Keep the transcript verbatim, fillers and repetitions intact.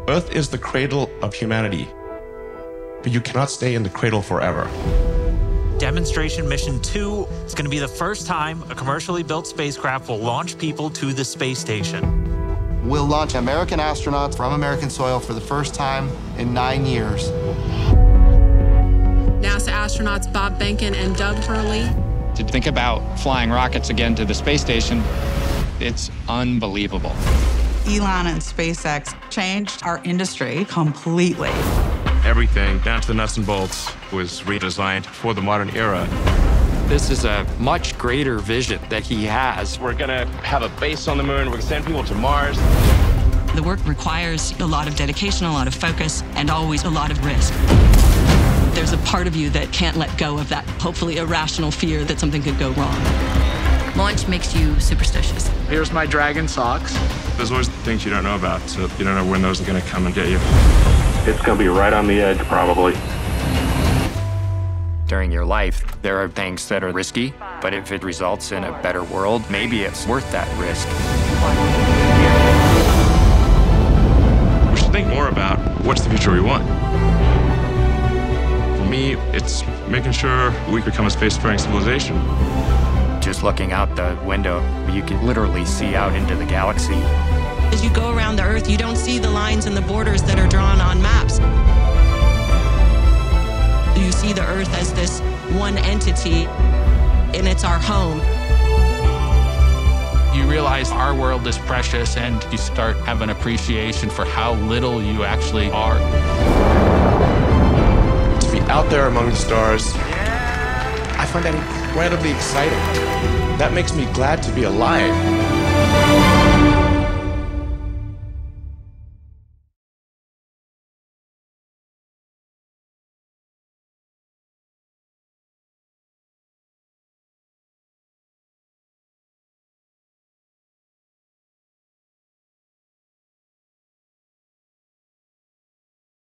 Earth is the cradle of humanity, but you cannot stay in the cradle forever. Demonstration Mission two is going to be the first time a commercially built spacecraft will launch people to the space station. We'll launch American astronauts from American soil for the first time in nine years. NASA astronauts Bob Behnken and Doug Hurley. To think about flying rockets again to the space station, it's unbelievable. Elon and SpaceX changed our industry completely. Everything, down to the nuts and bolts, was redesigned for the modern era. This is a much greater vision that he has. We're gonna have a base on the moon, we're gonna send people to Mars. The work requires a lot of dedication, a lot of focus, and always a lot of risk. There's a part of you that can't let go of that, hopefully irrational fear that something could go wrong. Launch makes you superstitious. Here's my dragon socks. There's always things you don't know about, so you don't know when those are gonna come and get you. It's gonna be right on the edge, probably. During your life, there are things that are risky, but if it results in a better world, maybe it's worth that risk. We should think more about what's the future we want. For me, it's making sure we become a spacefaring civilization. Just looking out the window, you can literally see out into the galaxy. As you go around the Earth, you don't see the lines and the borders that are drawn on maps. You see the Earth as this one entity, and it's our home. You realize our world is precious, and you start having appreciation for how little you actually are. To be out there among the stars, I find that incredibly exciting. That makes me glad to be alive.